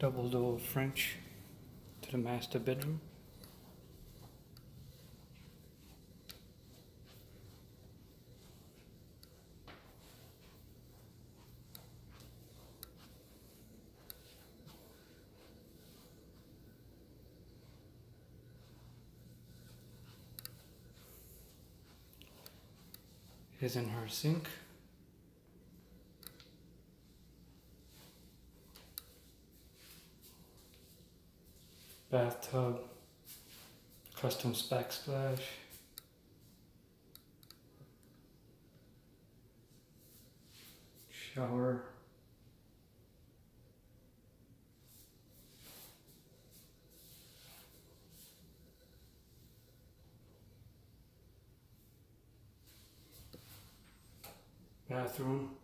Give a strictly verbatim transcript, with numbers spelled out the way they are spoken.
Double door French to the master bedroom. His and her sink. Bathtub, custom backsplash. Shower. Bathroom.